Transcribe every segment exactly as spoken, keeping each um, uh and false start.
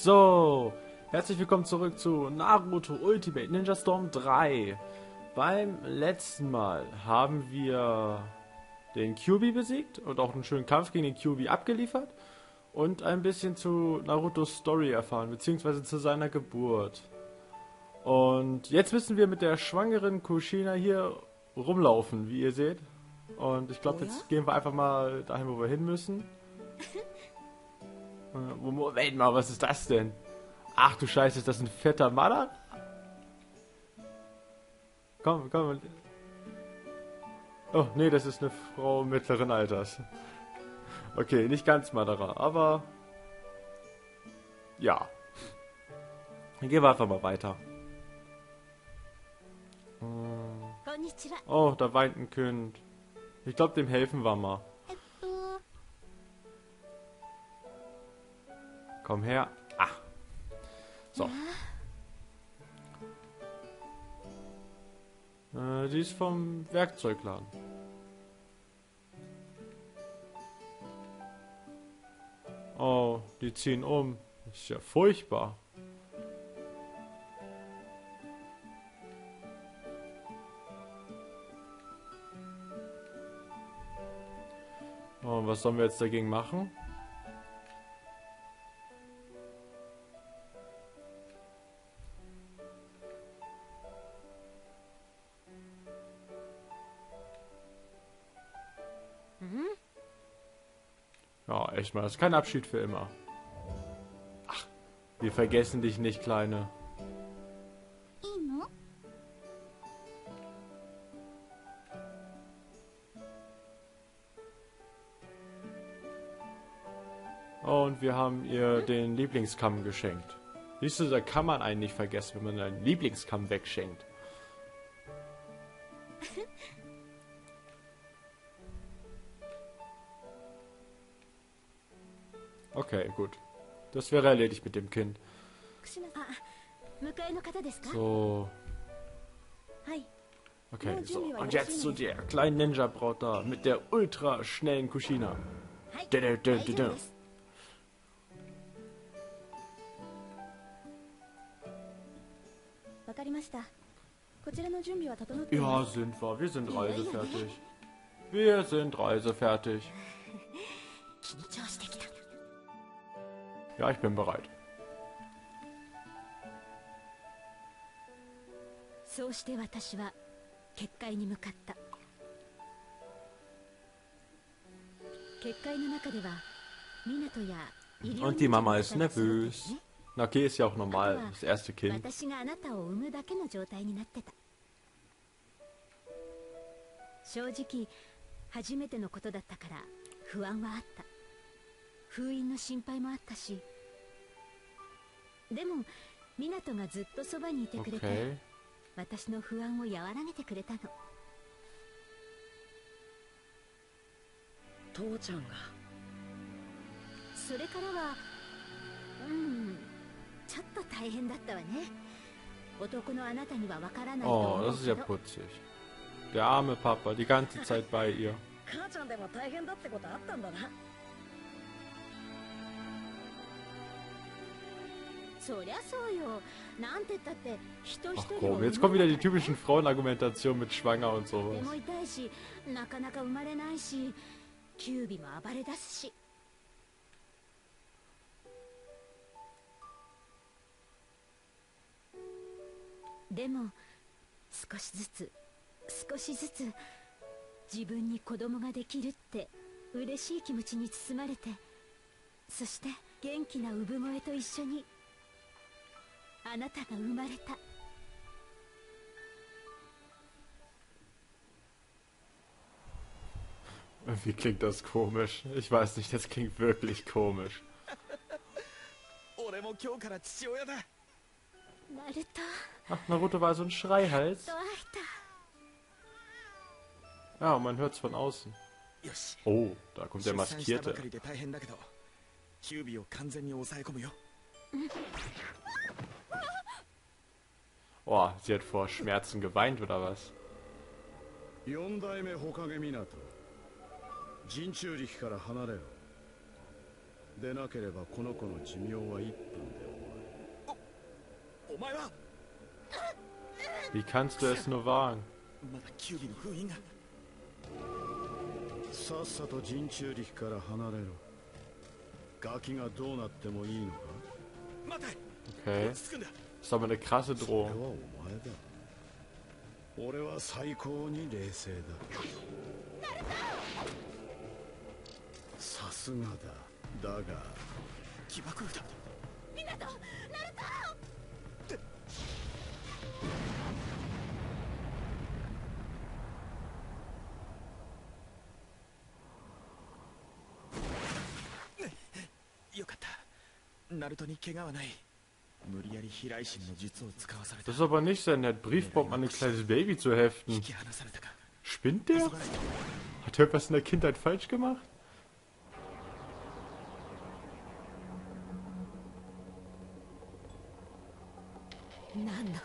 So, herzlich willkommen zurück zu Naruto Ultimate Ninja Storm drei. Beim letzten Mal haben wir den Kyuubi besiegt und auch einen schönen Kampf gegen den Kyuubi abgeliefert und ein bisschen zu Narutos Story erfahren, beziehungsweise zu seiner Geburt. Und jetzt müssen wir mit der schwangeren Kushina hier rumlaufen, wie ihr seht. Und ich glaube, jetzt gehen wir einfach mal dahin, wo wir hin müssen. Moment mal, was ist das denn? Ach du Scheiße, ist das ein fetter Maler? Komm, komm. Oh, nee, das ist eine Frau mittleren Alters. Okay, nicht ganz Madara, aber... Ja. Dann gehen wir einfach mal weiter. Oh, da weint ein Kind. Ich glaube, dem helfen wir mal. Komm her. Ah. So. Äh, die ist vom Werkzeugladen. Oh, die ziehen um. Ist ja furchtbar. Oh, was sollen wir jetzt dagegen machen? Ja, echt mal, das ist kein Abschied für immer. Ach, wir vergessen dich nicht, Kleine. Und wir haben ihr den Lieblingskamm geschenkt. Siehst du, da kann man einen nicht vergessen, wenn man einen Lieblingskamm wegschenkt. Okay, gut. Das wäre erledigt mit dem Kind. So. Okay, so. Und jetzt zu der kleinen Ninja-Braut da mit der ultra schnellen Kushina. Ja, sind wir. Wir sind reisefertig. Wir sind reisefertig. Ja, ich bin bereit. Und die Mama ist nervös. Na okay, ist ja auch normal, das erste Kind. Okay. Oh, das ist ja putzig. Der arme Papa, die ganze Zeit bei ihr. Ach komm, jetzt kommen wieder die typischen Frauenargumentationen mit schwanger und sowas. Wie klingt das komisch? Ich weiß nicht, das klingt wirklich komisch. Ach, Naruto war so ein Schreihals. Ja, und man hört's von außen. Oh, da kommt der Maskierte. Oh, sie hat vor Schmerzen geweint, oder was? でなければこの子の寿命はいっぷんで終わる。 Wie kannst du es nur wagen? まだキュービの封印が。 さっさと人中力から離れろ。ガキがどうなってもいいのか。 待て。 Okay. 落ち着くんだ。 Das ist aber eine krasse それは Drohung. お前だ。俺は最高に冷静だ。さすがだ。だが起爆だ。 ミナト、ナルト。 よかった。ナルトに怪我はない。無理やり飛来神の術を使わされた。 Das ist aber nicht sehr nett, Briefbomben an ein kleines Baby zu heften. 引き離されたか。 Spinnt der? Hat er was in der Kindheit falsch gemacht? 何の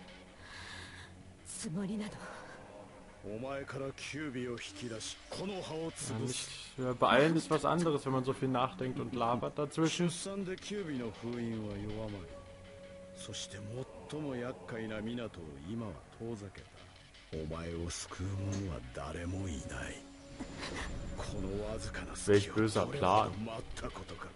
つもりなの。 お前からキュービを引き出しこの葉を Ja, 潰す。 nicht, ja, beeilen ist was anderes, wenn man so viel nachdenkt und labert dazwischen. 出産でキュービの封印は弱まり、そして最も厄介な港を今は遠ざけた。お前を救う者は誰もいない。このわずかな隙を Welch böser これ Plan. ほど待ったことか。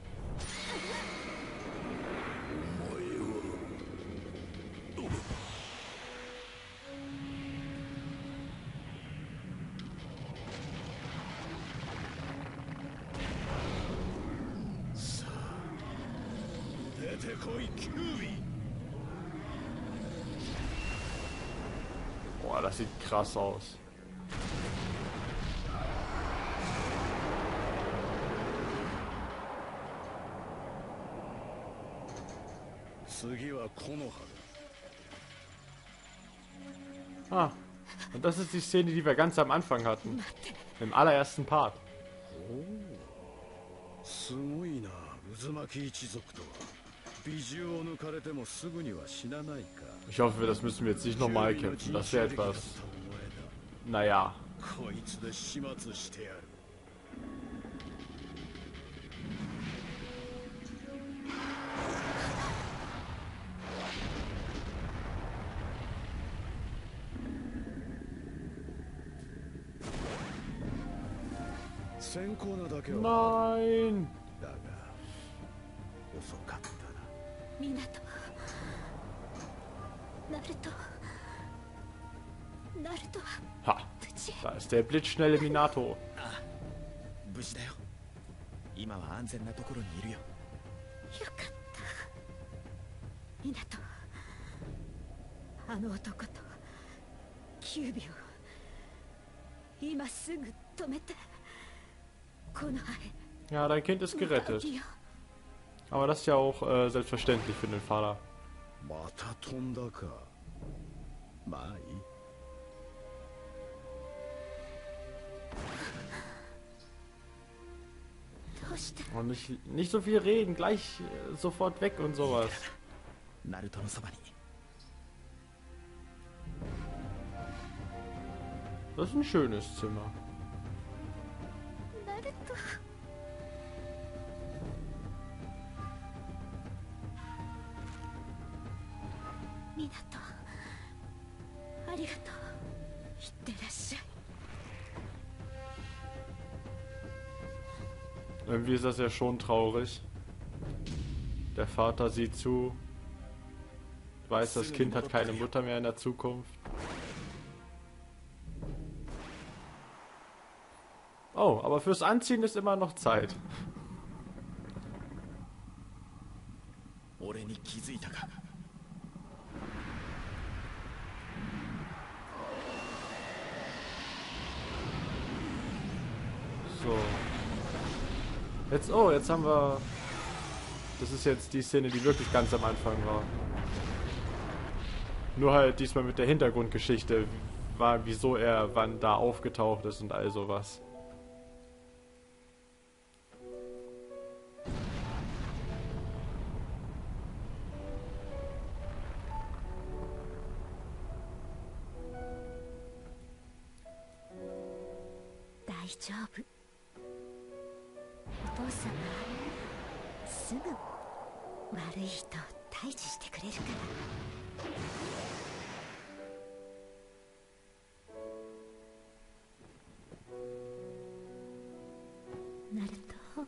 さあ出てこいキュービ。 Boah, das sieht krass aus. Ah, und das ist die Szene, die wir ganz am Anfang hatten. Im allerersten Part. すごいな、渦巻き一族とは。美獣を抜かれてもすぐには死なないか。 Ich hoffe, das müssen wir jetzt nicht nochmal kämpfen. Das wäre etwas... Naja. こいつで始末してやる。先行なだけは Nein! だが遅かったな。 ミナト、ナルト、ナルトは Ha! 無事。 Da ist der blitzschnelle Minato. 無事だよ。今は安全なところにいるよ。 よかったミナト。あの男とキュービを今すぐ止めて。この葉へ Ja, dein Kind ist 向かう gerettet. 気よ。 Aber das ist ja auch äh, selbstverständlich für den Vater. また飛んだか。まあいい。 どうして Und nicht, nicht so viel reden, gleich äh, sofort weg und sowas. ナルトのそばに。 Das ist ein schönes Zimmer. ナルト。ミナト、ありがとう。いってらっしゃい。 Irgendwie ist das ja schon traurig. Der Vater sieht zu, weiß, das Kind hat keine Mutter mehr in der Zukunft. Oh, aber fürs Anziehen ist immer noch Zeit. 俺に気づいたか。 So. Jetzt, oh, jetzt haben wir... Das ist jetzt die Szene, die wirklich ganz am Anfang war. Nur halt diesmal mit der Hintergrundgeschichte, war, wieso er wann da aufgetaucht ist und all sowas. Daijoubu. お父さんはすぐ悪い人を退治してくれるから。ナルト、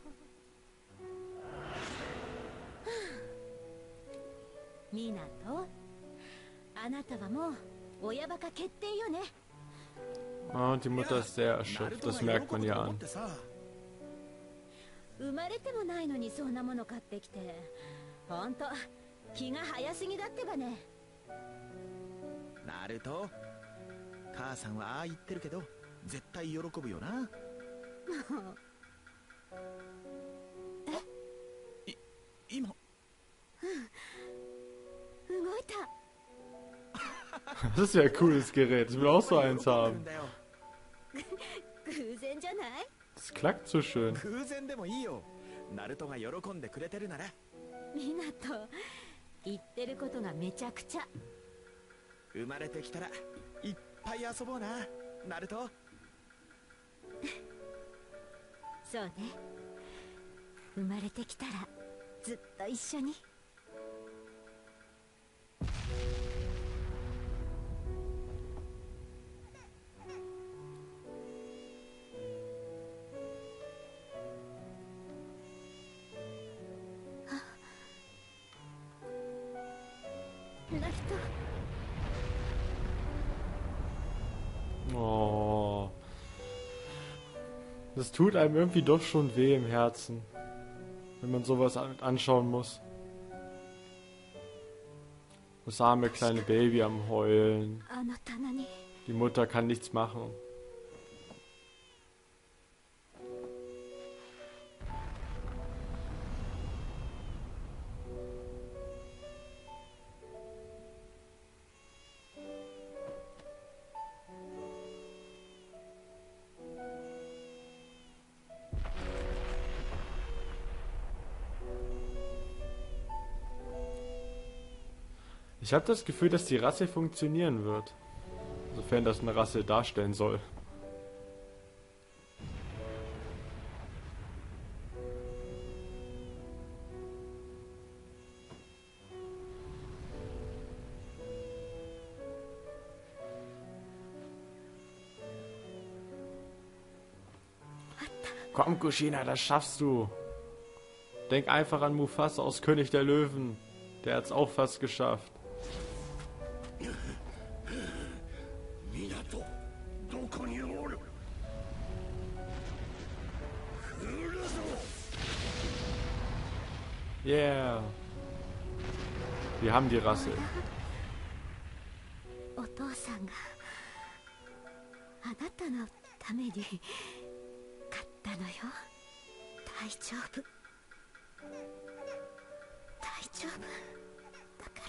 ミナト、あなたはもう親バカ決定よね。 Ah, und die Mutter ist sehr erschöpft, das merkt man ja an. 生まれてもないのにそんなもの買ってきて、ほんと気が早すぎだってばね。 ナルト、母さんはああ言ってるけど絶対喜ぶよな。え、い、今、 うん、動いた。 Das ist ja ein cooles Gerät, ich will auch so eins haben. 偶然じゃない？ Das klackt so schön. 偶然でもいいよ。ナルトが喜んでくれてるなら。 ミナト、言ってることがめちゃくちゃ。 生まれてきたらいっぱい遊ぼうな、ナルト。 そうね。生まれてきたらずっと一緒に。 Oh. Das tut einem irgendwie doch schon weh im Herzen, wenn man sowas an anschauen muss. Das arme kleine Baby am Heulen. Die Mutter kann nichts machen. Ich habe das Gefühl, dass die Rasse funktionieren wird. Sofern das eine Rasse darstellen soll. Komm, Kushina, das schaffst du. Denk einfach an Mufasa aus König der Löwen. Der hat's auch fast geschafft. Yeah. Wir haben die Rasse. お父さんがあなたのために買ったのよ。大丈夫。大丈夫だから。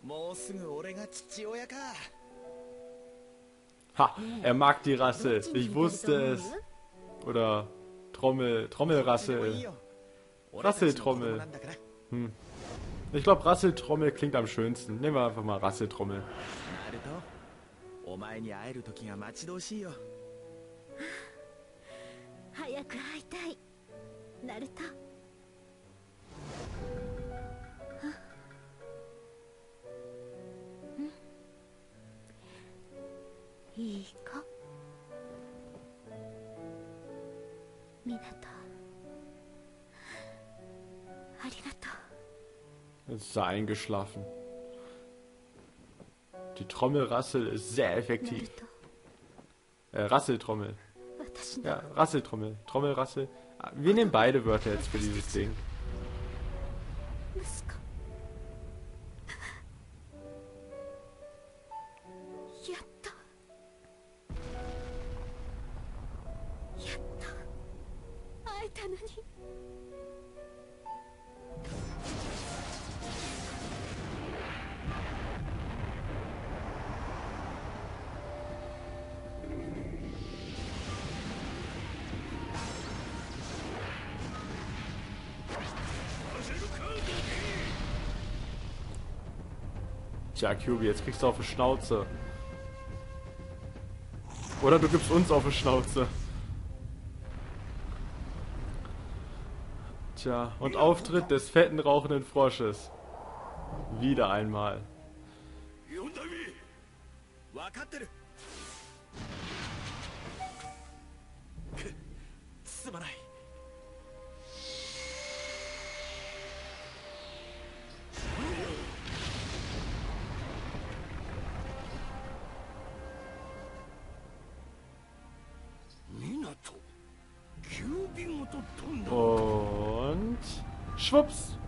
もうすぐ俺が父親か。 Ha, er mag die Rasse. Ich wusste es. Oder Trommel, Trommelrasse. Rasseltrommel. Hm. Ich glaube, Rasseltrommel klingt am schönsten. Nehmen wir einfach mal Rasseltrommel. お前に会える時が待ち遠しいよ。 早く会いたい、ナルト。うん、いい子。ミナト、ありがとう。 Jetzt ist er eingeschlafen. Die Trommelrassel ist sehr effektiv. Äh, Rasseltrommel. Ja, Rasseltrommel. Trommelrassel. Wir nehmen beide Wörter jetzt für dieses Ding. Tja, Kyuubi, jetzt kriegst du auf die Schnauze. Oder du gibst uns auf die Schnauze. Tja, und Auftritt des fetten rauchenden Frosches. Wieder einmal. 四代目分かってる。くすまない。 Und schwupps.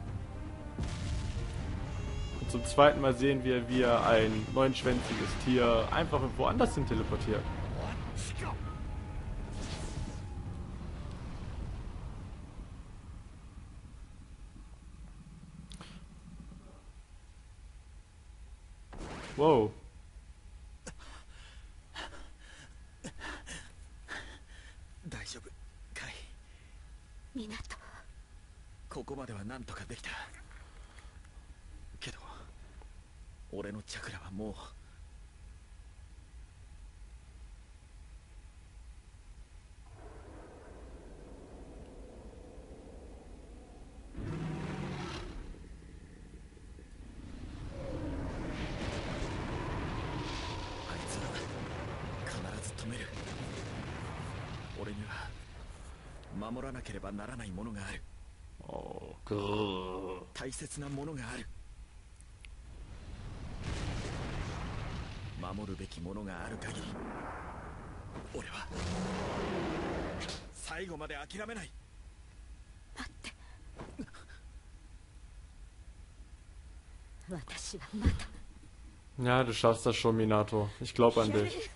Und zum zweiten Mal sehen wir, wie er ein neunschwänziges Tier einfach woanders hin teleportiert. Wow. 大丈夫かい。 港。 ここまではなんとかできた。けど俺のチャクラはもう。あいつは必ず止める。俺には守らなければならないものがある。 Oh, grrr. 大切なものがある。守るべきものがある限り俺は最後まで諦めない。 待って。私はまだ。 Ja, du schaffst das schon, Minato. Ich glaube an dich.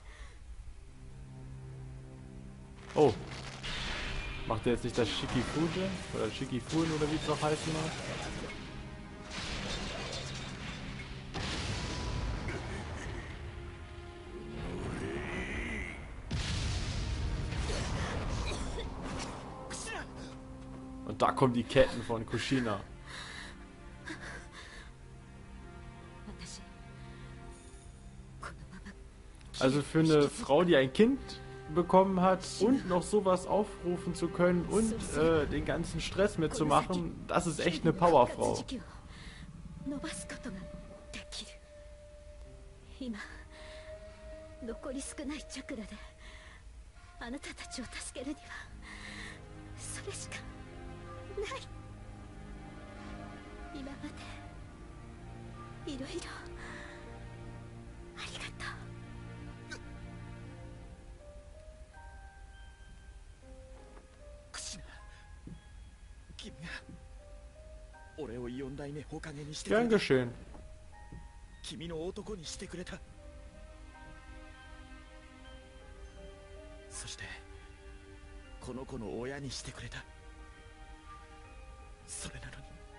Oh. Macht er jetzt nicht das Shikifuje? Oder Shikifun oder wie es noch heißen mag? Und da kommen die Ketten von Kushina. Also für eine Frau, die ein Kind bekommen hat und noch sowas aufrufen zu können und äh, den ganzen Stress mitzumachen, das ist echt eine Powerfrau. Gern geschehen. 君の男にしてくれた。そしてこの子の親にしてくれた。それなの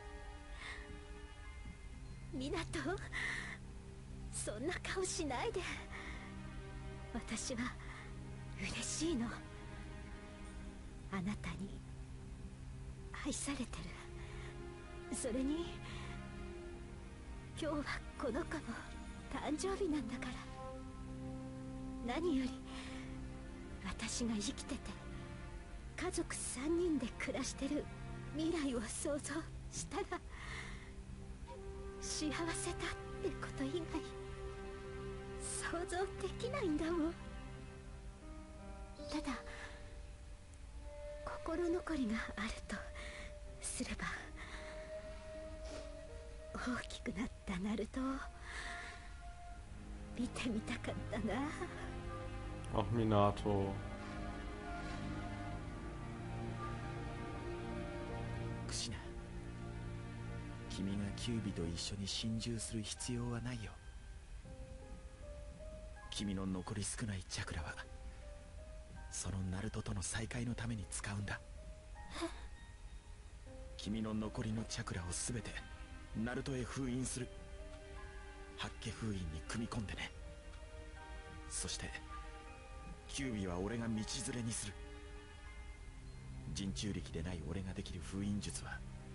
に。 港、そんな顔しないで。私は嬉しいの。あなたに愛されてる。それに今日はこの子の誕生日なんだから。何より私が生きてて家族さんにんで暮らしてる未来を想像したら幸せだってこと以外想像できないんだもん。ただ心残りがあるとすれば、大きくなったナルトを見てみたかったな。 Ach, Minato. クシナ、君がキュービと一緒に心中する必要はないよ。君の残り少ないチャクラはそのナルトとの再会のために使うんだ。君の残りのチャクラを全てナルトへ封印する。八卦封印に組み込んでね。そしてキュービは俺が道連れにする。人中力でない俺ができる封印術は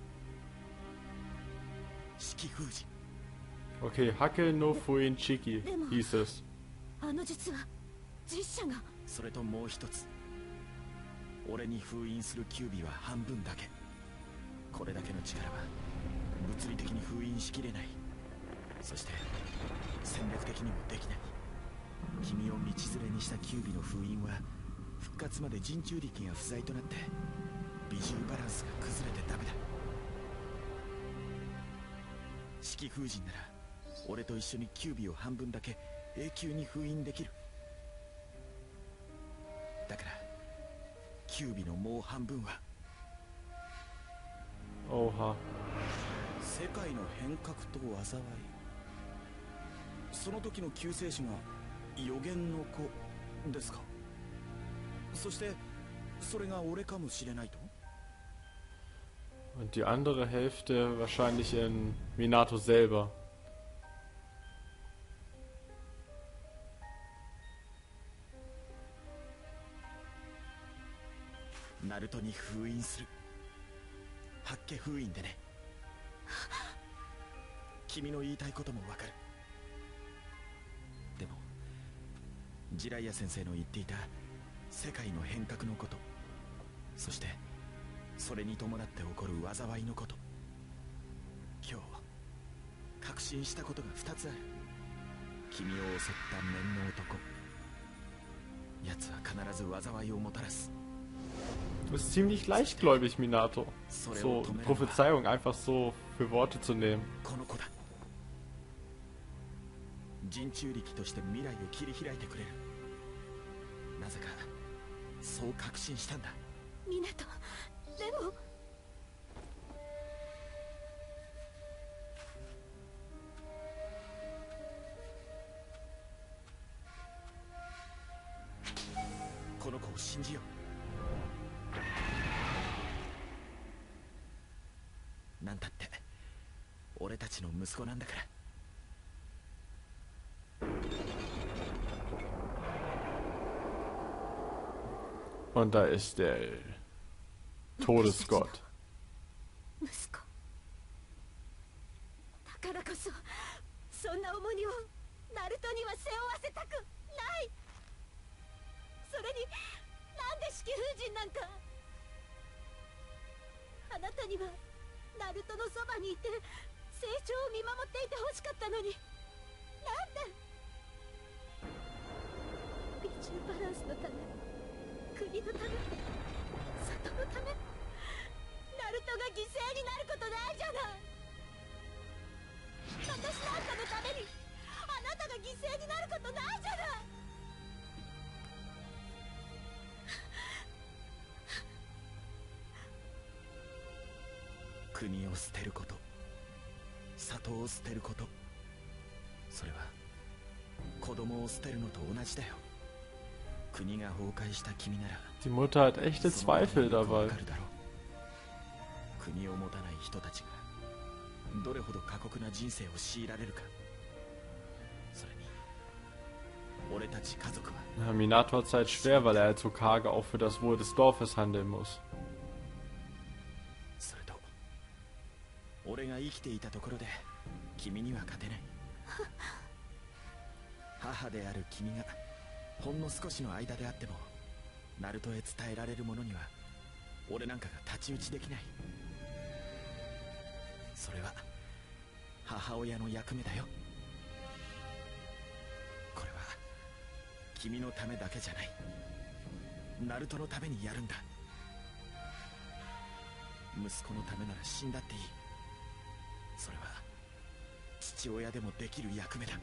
式封じ。 Okay, Hacke no Fuin Chiki hieß es. あの術は実写が。 それともう一つ、俺に封印するキュービは半分だけ。 これだけの力は物理的に封印しきれない。そして戦略的にもできない。君を道連れにしたキュービの封印は復活まで人中力が不在となって美獣バランスが崩れてダメだ。四季風神なら俺と一緒にキュービを半分だけ永久に封印できる。だからキュービのもう半分は Oha. 世界の変革と災い。その時の救世主が予言の子ですか。そしてそれが俺かもしれないと。 Und die andere Hälfte wahrscheinlich in Minato selber. ナルトに封印する。八卦封印でね。君の言いたいこともわかる。でもジライア先生の言っていた世界の変革のこと、そしてそれに伴って起こる災いのこと、今日確信したことが二つある。君を襲った面の男、奴は必ず災いをもたらす。 Du bist ziemlich leichtgläubig, Minato. So Prophezeiung einfach so für Worte zu nehmen. この子だ。人中力として未来を切り開いてくれる。なぜかそう確信したんだ。 湊、でもこの子を信じよう。なんだって俺たちの息子なんだから。 Und da ist der Todesgott. 息子だからこそそんな重荷をナルトには背負わせたくない。それになんで四季風神なんか。あなたにはナルトのそばにいて成長を見守っていてほしかったのに、なんで。美獣バランスのため、国のため、里のため、ナルトが犠牲になることないじゃない。私なんかのためにあなたが犠牲になることないじゃない。 国を捨てること、里を捨てること、それは子供を捨てるのと同じだよ。国が崩壊した君なら Die Mutter hat echte Zweifel dabei. 国を持たない人たちがどれほど過酷な人生を強いられるか。それに俺たち家族は Ja, Minato hat es halt schwer, weil er als Hokage auch für das Wohl des Dorfes handeln muss. それと俺が生きていたところで君には勝てない。母である君がほんの少しの間であってもナルトへ伝えられるものには俺なんかが太刀打ちできない。それは母親の役目だよ。これは君のためだけじゃない、ナルトのためにやるんだ。息子のためなら死んだっていい。それは父親でもできる役目だ。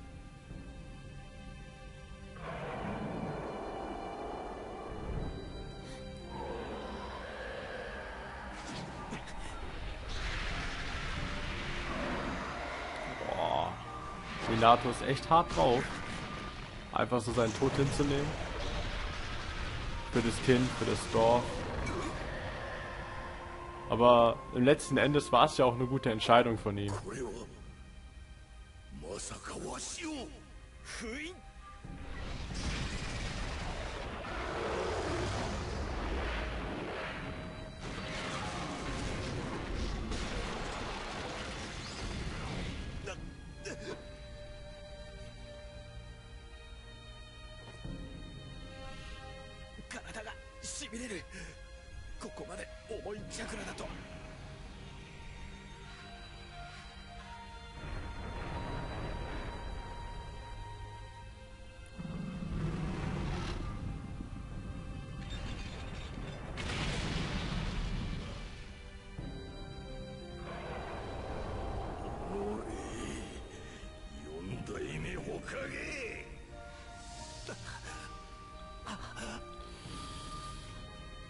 Minato ist echt hart drauf. Einfach so seinen Tod hinzunehmen. Für das Kind, für das Dorf. Aber im letzten Endes war es ja auch eine gute Entscheidung von ihm.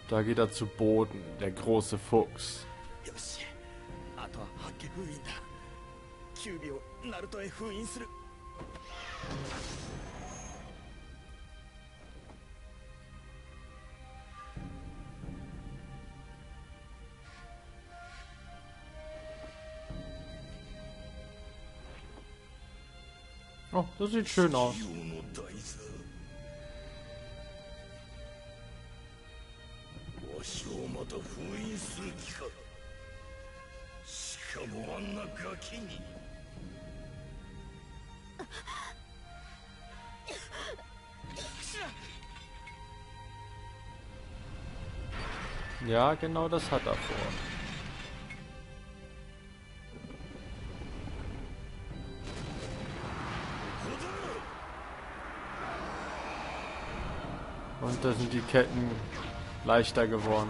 Da geht er zu Boden, der große Fuchs. よし、あとは八卦封印だ。キュービをナルトへ封印する。 Oh, das sieht schön aus. 地球の大座わしをまた封印する気か。しかもあんなガキに。 Ja, genau das hat er vor. Und da sind die Ketten leichter geworden.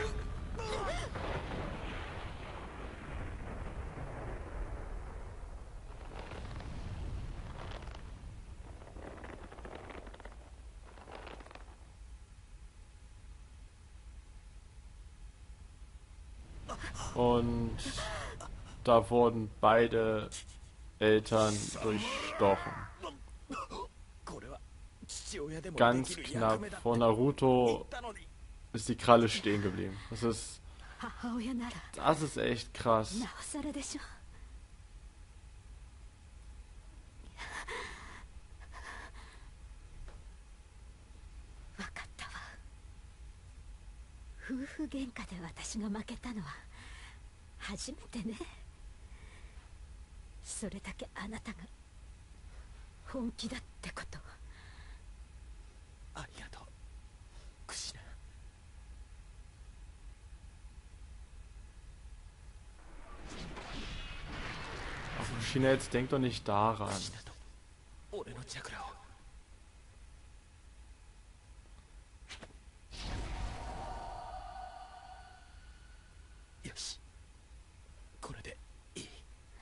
Und da wurden beide Eltern durchstochen. Ganz knapp vor Naruto ist die Kralle stehen geblieben. Das ist, das ist echt krass. 夫婦喧嘩で私が負けたのは初めてね。それだけあなたが本気だってこと。 ありがとう、クシナ。 Kushina, jetzt denk doch nicht daran. 俺のチャクラを。 よし、これでいい。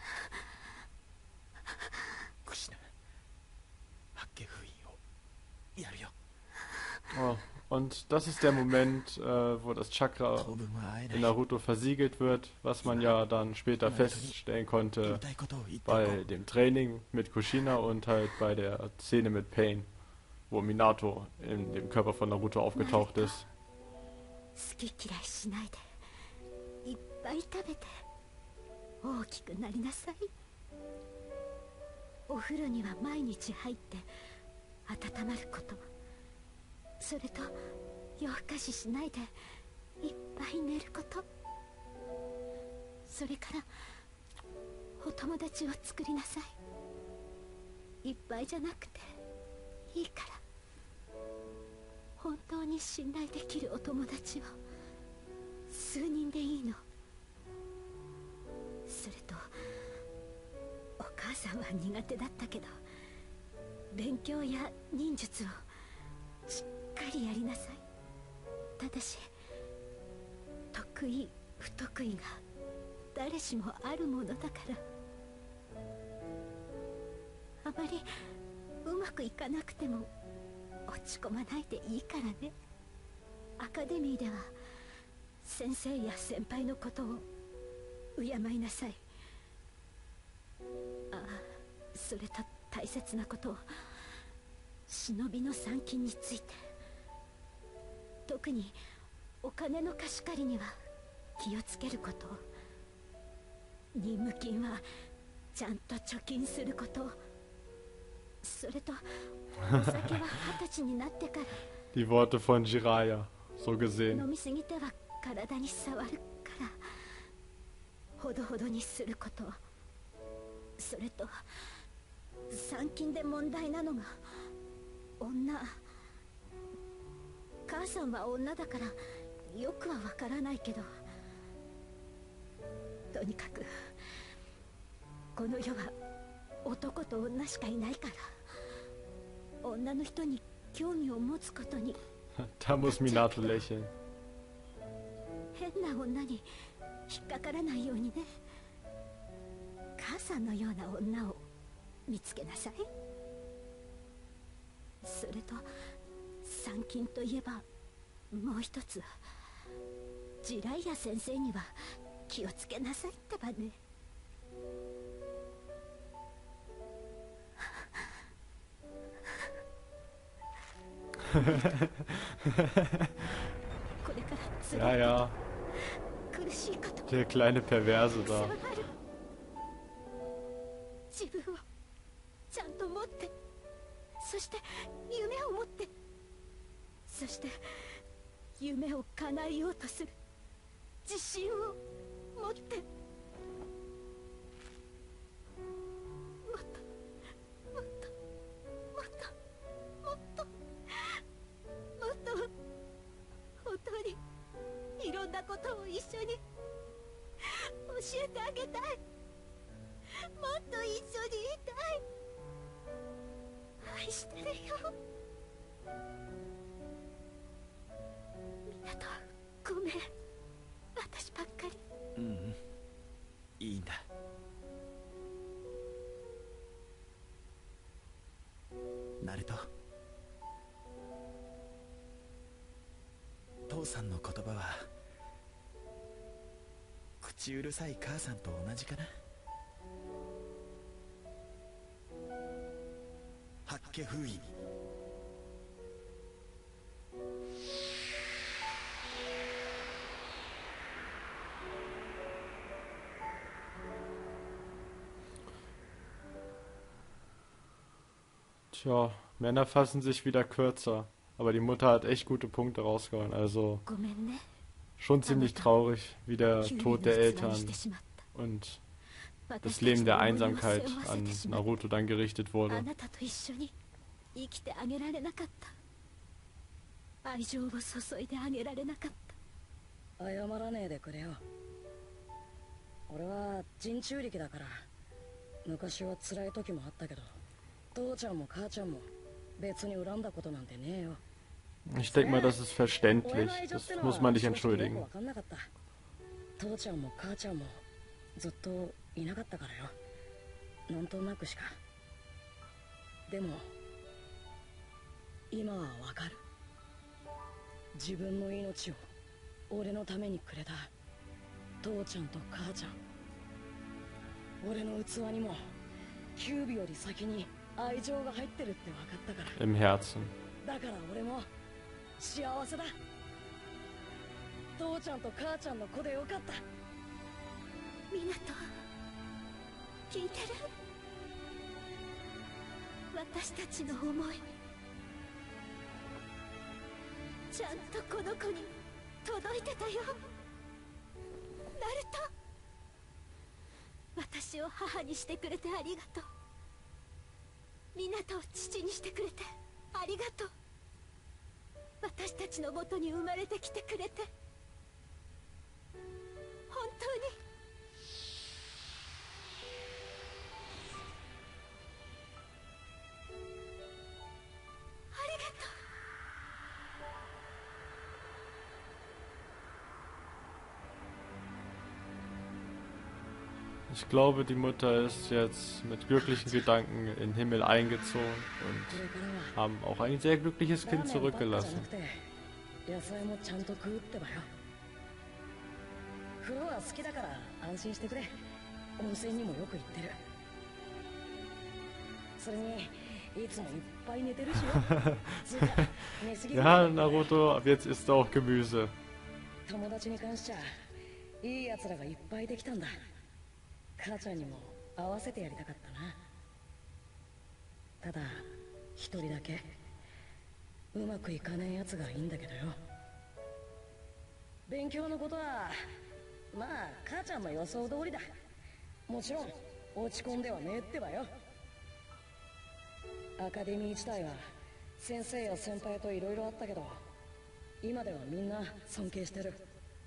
クシナ、八卦封印をやるよ。 Oh, und das ist der Moment, äh, wo das Chakra in Naruto versiegelt wird, was man ja dann später feststellen konnte bei dem Training mit Kushina und halt bei der Szene mit Pain, wo Minato in dem Körper von Naruto aufgetaucht ist. 好き嫌いしないでいっぱい食べて大きくなりなさい。お風呂には毎日入って温まること、それと夜更かししないでいっぱい寝ること、それからお友達を作りなさい。いっぱいじゃなくていいから、本当に信頼できるお友達を数人でいいの。それとお母さんは苦手だったけど勉強や忍術をしっかりやりなさい。ただし得意不得意が誰しもあるものだから、あまりうまくいかなくても落ち込まないでいいからね。アカデミーでは先生や先輩のことを敬いなさい。ああ、それと大切なことを、忍びの参勤について、特にお金の貸し借りには気をつけること、任務金はちゃんと貯金すること、それとお酒は二十歳になってから Die Worte von Jiraiya, so gesehen. 飲みすぎては体に触るから、ほどほどにすること、それと参勤で問題なのが女。母さんは女だからよくはわからないけど、とにかくこの世は男と女しかいないから、女の人に興味を持つことに Da muss Minato lächeln. 変な女に引っかからないようにね。母さんのような女を見つけなさい。それと参勤といえばもう一つ、 ジライア先生には気をつけなさいってばね。これから辛 Ja, い ja. 苦しいこと Der kleine Perverse たくさん da. ある。自分をちゃんと持って、そして夢を持って、そして夢を叶えようとする自信を持って、もっともっともっともっともっと本当にいろんなことを一緒に教えてあげたい。もっと一緒にいたい。愛してるよ。みなとごめん、私ばっかり。 うんうんいいんだ。ナルト、父さんの言葉は口うるさい母さんと同じかな。八卦封印。 Tja, Männer fassen sich wieder kürzer. Aber die Mutter hat echt gute Punkte rausgehauen. Also ごめんね。 schon ziemlich traurig, wie der キュウリ Tod の der 器に Eltern してしまった。 und 私 das たち Leben の der 思いを Einsamkeit 背負わせ an てしまった。 Naruto dann gerichtet あ wurde. なたと一緒に生きてあげられなかった。愛情を注いであげられなかった。 謝らねえでくれよ。俺は人中力だから昔は辛い時もあったけど、父ちゃんも母ちゃんも別に恨んだことなんてねえよ。 Ich denke mal, das ist 俺 verständlich. の愛情っ Das ての muss は man nicht 正直よく entschuldigen. 分かんなかった。父ちゃんも母ちゃんもずっといなかったからよ。なんとなくしか。でも今はわかる。自分の命を俺のためにくれた父ちゃんと母ちゃん。俺の器にもキュービより先に愛情が入ってるって分かったから。 Im Herzen. だから俺も幸せだ。父ちゃんと母ちゃんの子でよかった。 みなと聞いてる？私たちの思いちゃんとこの子に届いてたよ。ナルト、私を母にしてくれてありがとう。みなとを父にしてくれてありがとう。私たちの元に生まれてきてくれて本当にありがとう。 Ich glaube, die Mutter ist jetzt mit glücklichen Gedanken in den Himmel eingezogen und haben auch ein sehr glückliches Kind zurückgelassen. 野菜もちゃんと食うってばよ。風呂は好きだから安心してくれ。温泉にもよく行ってる。それにいつもいっぱい寝てるしよ。つうか寝すぎる。 Ja, Naruto, ab jetzt isst er auch Gemüse. 友達に関しちゃいい奴らがいっぱいできたんだ。母ちゃんにも合わせてやりたかったな。ただ一人だけうまくいかねえやつがいいんだけどよ。勉強のことはまあ母ちゃんの予想通りだ。もちろん落ち込んではねえってばよ。アカデミー自体は先生や先輩といろいろあったけど今ではみんな尊敬してる。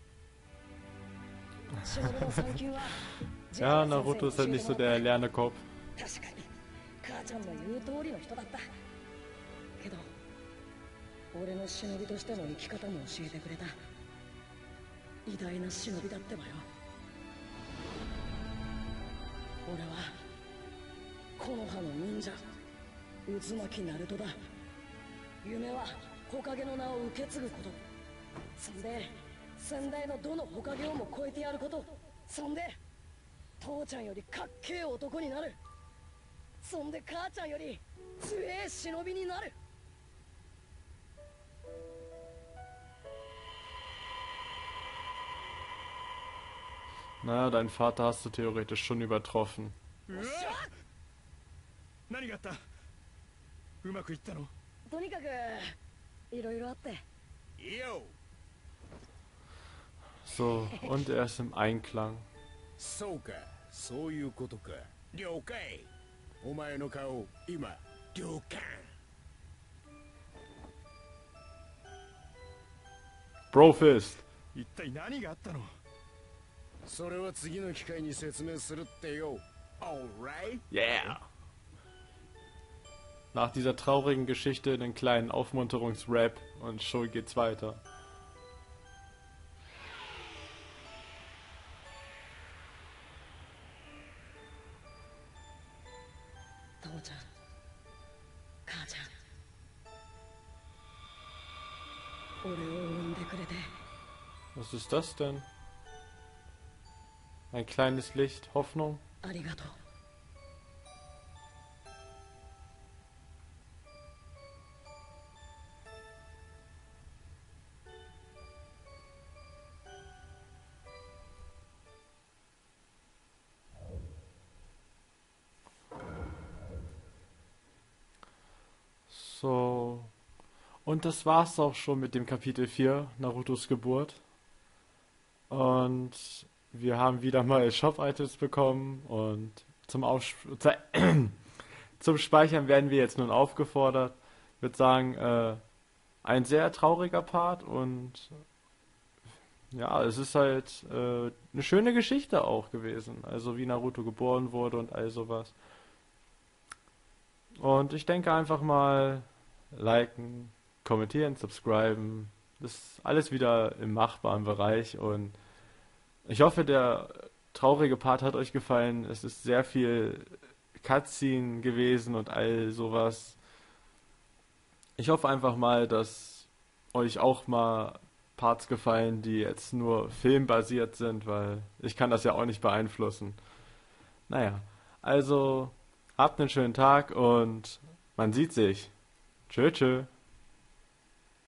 忍の産休は Ja, Naruto ist halt nicht so der Lernekopf. 確かに母ちゃんの言う通りの人だったけど俺の忍びとしての生き方も教えてくれた偉大な忍びだってばよ。俺は木の葉の忍者渦巻きナルトだ。夢は木陰の名を受け継ぐこと。そんで先代のどのほかげをも超えてやること。そんで父ちゃんよりかっけえ男になる。そんで母ちゃんより強え忍びになる。 Naja, deinen Vater hast du theoretisch schon übertroffen. 何があった？うまくいったの？ とにかくいろいろあって。 いいよ。 So, und er ist im Einklang. そうか、そういうことか。了解。お前の顔、今、了解。 Brofist! 一体何があったの？ それは次の機会に説明するってよ。Alright? Yeah! Nach dieser traurigen Geschichte den kleinen Aufmunterungsrap und schon geht's weiter. Was ist das denn? Ein kleines Licht, Hoffnung? Arigato. So. Und das war's auch schon mit dem Kapitel vier, Narutos Geburt. Und wir haben wieder mal Shop-Items bekommen und zum, Aufsp zum Speichern werden wir jetzt nun aufgefordert. Ich würde sagen, äh, ein sehr trauriger Part und ja, es ist halt äh, eine schöne Geschichte auch gewesen. Also wie Naruto geboren wurde und all sowas. Und ich denke einfach mal liken, kommentieren, subscriben. Das ist alles wieder im machbaren Bereich und ich hoffe, der traurige Part hat euch gefallen. Es ist sehr viel Cutscene gewesen und all sowas. Ich hoffe einfach mal, dass euch auch mal Parts gefallen, die jetzt nur filmbasiert sind, weil ich kann das ja auch nicht beeinflussen. Naja, also habt einen schönen Tag und man sieht sich. Tschö, tschö.